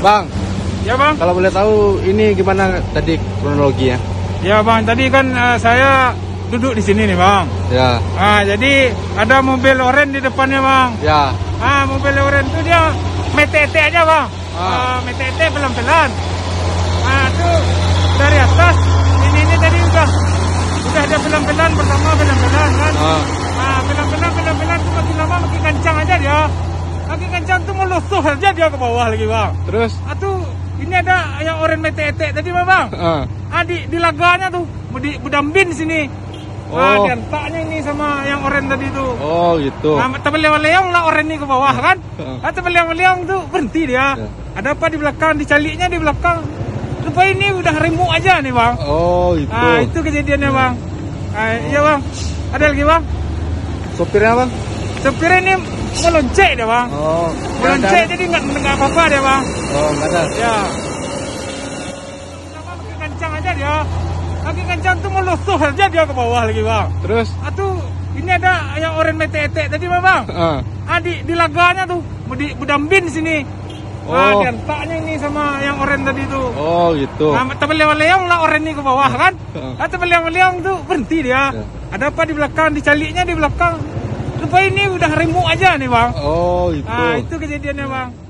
Bang, Ya bang. kalau boleh tahu ini gimana tadi kronologinya? Ya bang, tadi kan saya duduk di sini nih bang. Ya. Jadi ada mobil oren di depannya bang. Ya. Mobil oren itu dia metete aja bang. Metete pelan-pelan. Tuh dari atas ini tadi udah ada pelan-pelan, pertama pelan-pelan kan. Pelan-pelan tuh makin lama makin kencang aja dia. Makin kencang tuh melusuh aja dia ke bawah lagi bang. Terus? Tuh ini ada yang oren metete tadi bang. Di laganya tuh Budambin sini. Diantaknya ini sama yang oren tadi tuh. Oh gitu. Terleong-leong lah oren ini ke bawah kan. Terleong-leong tuh berhenti dia. Ada apa di belakang, dicaliknya di belakang. Rupanya ini udah remuk aja nih bang. Oh itu. Itu kejadiannya bang. Iya bang. Ada lagi bang. Sopirnya bang? Sopirnya ini melonceng dia bang. Melonceng jadi nggak apa-apa dia bang. Nggak ada. Ya. Makin kencang aja dia. Makin kencang tuh melusuh aja dia ke bawah lagi bang. Terus? Tuh ini ada yang oren metete tadi bang. Di laganya tuh Budambin sini. Diantaknya ini sama yang oren tadi tuh. Oh gitu. Terleong-leong lah oren ini ke bawah kan. Terleong-leong tuh berhenti dia. Ada apa di belakang, dicaliknya di belakang. Rupanya ini udah remuk aja nih bang. Oh itu. Itu kejadiannya bang.